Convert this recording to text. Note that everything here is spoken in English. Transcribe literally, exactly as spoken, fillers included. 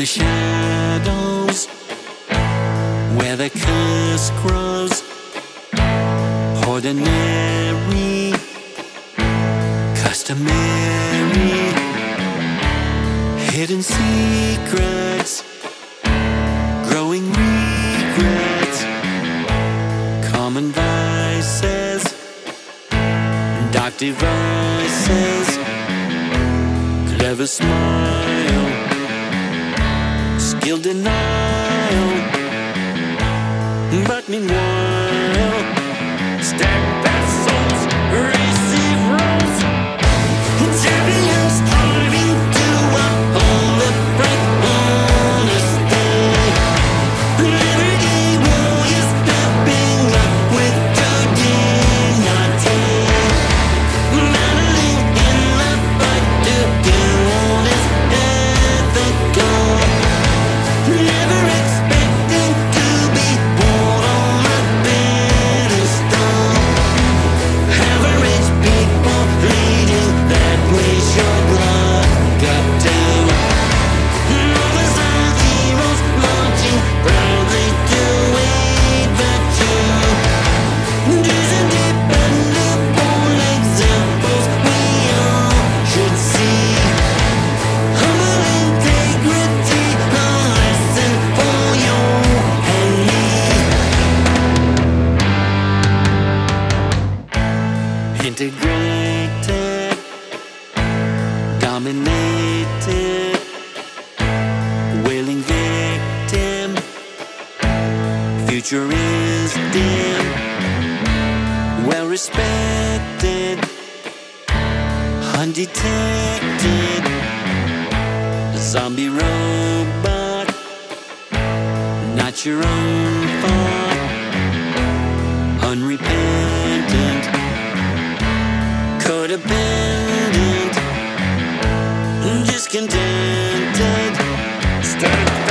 the shadows where the curse grows. Ordinary, customary, hidden secrets, growing regrets, common vices, dark devices, clever smile, skill denial. But meanwhile, stacked vessels receive roles. Champions striving to uphold the bright honesty. Everyday warriors stepping up with true dignity. Battling in the fight to do what is ethical. Never expecting to be born on a pedestal. Average people leading that we should look up to. Novice and heroes marching proudly to aid virtue. These independable examples we all should see. Humble integrity, a lesson for you and me. Integrated, dominated, willing victim. Future is dim, well respected, undetected. Zombie robot, not your own fault. Unrepentant, codependent, discontented, start